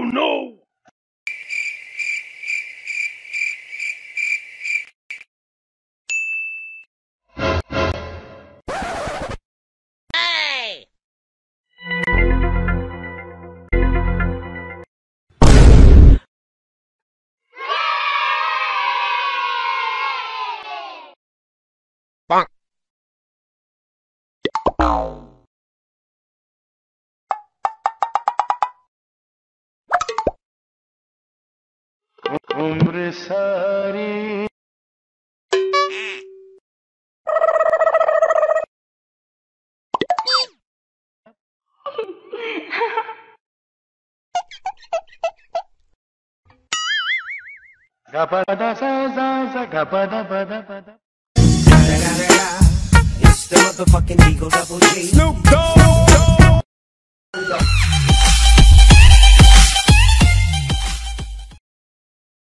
no! Hey! Bonk. उम्र सारी gapada sa sa sa gapada pada pada. It's the motherfucking Eagle Double G. Snoop Dogg.